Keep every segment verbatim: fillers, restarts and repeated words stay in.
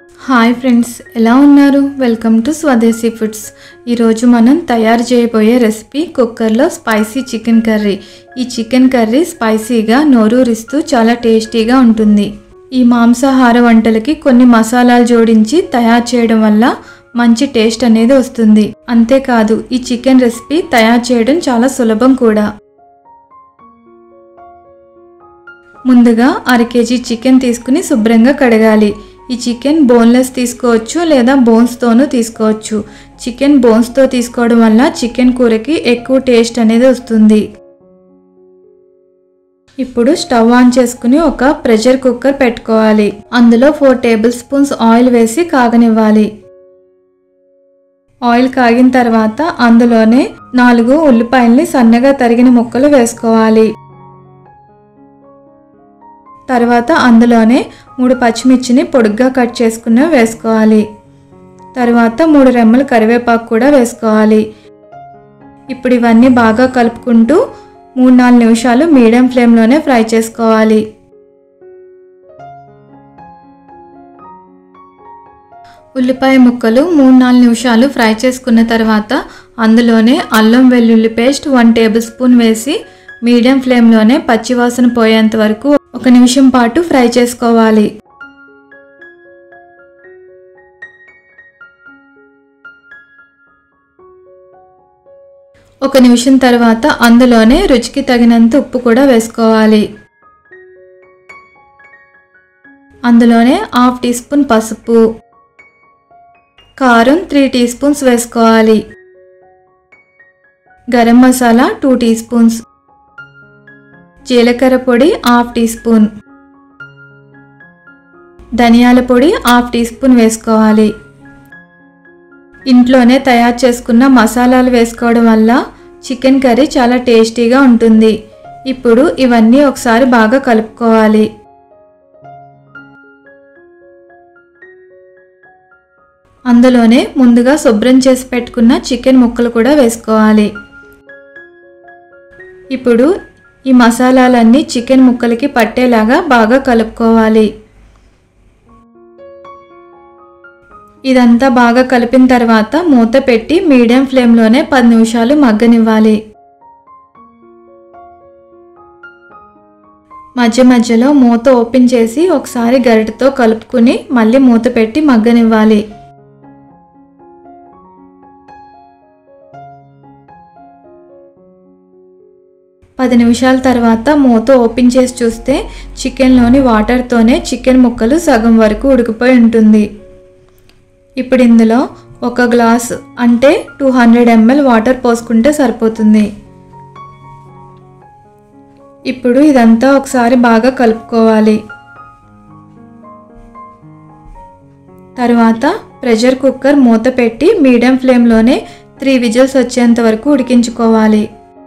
Hi friends, ఎలా ఉన్నారు? Welcome to Swadeshi foods. ఈరోజు మనం తయారు చేయబోయే రెసిపీ కుక్కర్లో స్పైసీ చికెన్ కర్రీ. ఈ చికెన్ కర్రీ స్పైసీగా నోరూరిస్తూ చాలా టేస్టీగా ఉంటుంది. ఈ మాంసాహార వంటలకి కొన్ని మసాలాలు జోడించి తయారు చేయడం వల్ల మంచి టేస్ట్ అనేది వస్తుంది. అంతేకాదు, ఈ చికెన్ రెసిపీ తయారు చేయడం చాలా సులభం కూడా. ముందుగా అర కేజీ చికెన్ తీసుకుని శుభ్రంగా కడగాలి. ఈ చికెన్ బోన్లెస్ తీసుకోవచ్చు లేదా బోన్స్తోనూ తీసుకోవచ్చు. చికెన్ బోన్స్తో తీసుకోవడం వల్ల చికెన్ కూరకి ఎక్కువ టేస్ట్ అనేది వస్తుంది. ఇప్పుడు స్టవ్ ఆన్ చేసుకుని ఒక ప్రెషర్ కుక్కర్ పెట్టుకోవాలి. అందులో ఫోర్ టేబుల్ స్పూన్స్ ఆయిల్ వేసి కాగనివ్వాలి. ఆయిల్ కాగిన తర్వాత అందులోనే నాలుగు ఉల్లిపాయల్ని సన్నగా తరిగిన ముక్కలు వేసుకోవాలి. తర్వాత అందులోనే మూడు పచ్చిమిర్చిని పొడుగ్గా కట్ చేసుకుని వేసుకోవాలి. తర్వాత మూడు రెమ్మలు కరివేపాకు కూడా వేసుకోవాలి. ఇప్పుడు ఇవన్నీ బాగా కలుపుకుంటూ మూడు నాలుగు నిమిషాలు మీడియం ఫ్లేమ్లోనే ఫ్రై చేసుకోవాలి. ఉల్లిపాయ ముక్కలు మూడు నాలుగు నిమిషాలు ఫ్రై చేసుకున్న తర్వాత అందులోనే అల్లం వెల్లుల్లి పేస్ట్ వన్ టేబుల్ స్పూన్ వేసి మీడియం ఫ్లేమ్లోనే పచ్చివాసన పోయేంత వరకు ఒక నిమిషం పాటు ఫ్రై చేసుకోవాలి. ఒక నిమిషం తర్వాత అందులోనే రుచికి తగినంత ఉప్పు కూడా వేసుకోవాలి. అందులోనే హాఫ్ టీ స్పూన్ పసుపు, కారం త్రీ టీ స్పూన్స్ వేసుకోవాలి. Garam masala two teaspoons, జీలకర్ర పొడి హాఫ్ టీ స్పూన్, ధనియాల పొడి హాఫ్ టీ స్పూన్ వేసుకోవాలి. ఇంట్లోనే తయారు చేసుకున్న మసాలాలు వేసుకోవడం వల్ల చికెన్ కర్రీ చాలా టేస్టీగా ఉంటుంది. ఇప్పుడు ఇవన్నీ ఒకసారి బాగా కలుపుకోవాలి. అందులోనే ముందుగా శుభ్రం చేసి పెట్టుకున్న చికెన్ ముక్కలు కూడా వేసుకోవాలి. ఇప్పుడు ఈ మసాలాలన్నీ చికెన్ ముక్కలకి పట్టేలాగా బాగా కలుపుకోవాలి. ఇదంతా బాగా కలిపిన తర్వాత మూత పెట్టి మీడియం ఫ్లేమ్లోనే పది నిమిషాలు మగ్గనివ్వాలి. మధ్య మధ్యలో మూత ఓపెన్ చేసి ఒకసారి గరిటెతో కలుపుకుని మళ్ళీ మూత పెట్టి మగ్గనివ్వాలి. పది నిమిషాల తర్వాత మూత ఓపెన్ చేసి చూస్తే చికెన్లోని వాటర్తోనే చికెన్ ముక్కలు సగం వరకు ఉడికిపోయి ఉంటుంది. ఇప్పుడు ఇందులో ఒక గ్లాస్ అంటే టూ హండ్రెడ్ ఎంఎల్ వాటర్ పోసుకుంటే సరిపోతుంది. ఇప్పుడు ఇదంతా ఒకసారి బాగా కలుపుకోవాలి. తర్వాత ప్రెషర్ కుక్కర్ మూత పెట్టి మీడియం ఫ్లేమ్లోనే త్రీ విజిల్స్ వచ్చేంత వరకు ఉడికించుకోవాలి.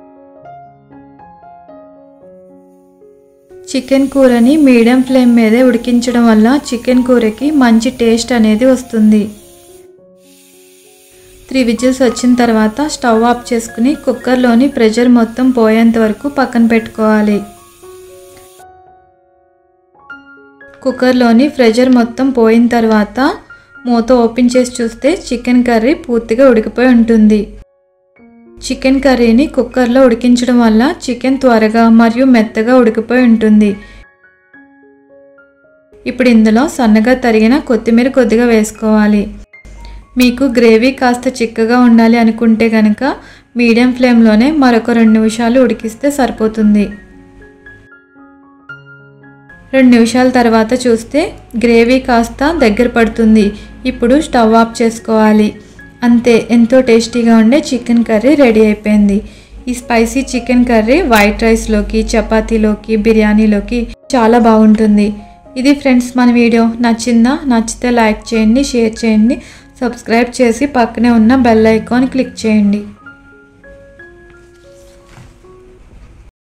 చికెన్ కూరని మీడియం ఫ్లేమ్ మీదే ఉడికించడం వల్ల చికెన్ కూరకి మంచి టేస్ట్ అనేది వస్తుంది. త్రీ విజిల్స్ వచ్చిన తర్వాత స్టవ్ ఆఫ్ చేసుకుని కుక్కర్లోని ప్రెషర్ మొత్తం పోయేంత వరకు పక్కన పెట్టుకోవాలి. కుక్కర్లోని ప్రెషర్ మొత్తం పోయిన తర్వాత మూత ఓపెన్ చేసి చూస్తే చికెన్ కర్రీ పూర్తిగా ఉడికిపోయి ఉంటుంది. చికెన్ కర్రీని కుక్కర్లో ఉడికించడం వల్ల చికెన్ త్వరగా మరియు మెత్తగా ఉడికిపోయి ఉంటుంది. ఇప్పుడు ఇందులో సన్నగా తరిగిన కొత్తిమీర కొద్దిగా వేసుకోవాలి. మీకు గ్రేవీ కాస్త చిక్కగా ఉండాలి అనుకుంటే కనుక మీడియం ఫ్లేమ్లోనే మరొక రెండు నిమిషాలు ఉడికిస్తే సరిపోతుంది. రెండు నిమిషాల తర్వాత చూస్తే గ్రేవీ కాస్త దగ్గర పడుతుంది. ఇప్పుడు స్టవ్ ఆఫ్ చేసుకోవాలి. అంతే, ఎంతో టేస్టీగా ఉండే చికెన్ కర్రీ రెడీ అయిపోయింది. ఈ స్పైసీ చికెన్ కర్రీ వైట్ రైస్లోకి, చపాతీలోకి, బిర్యానీలోకి చాలా బాగుంటుంది. ఇది ఫ్రెండ్స్ మన వీడియో. నచ్చిందా? నచ్చితే లైక్ చేయండి, షేర్ చేయండి, సబ్స్క్రైబ్ చేసి పక్కనే ఉన్న బెల్ ఐకాన్ క్లిక్ చేయండి.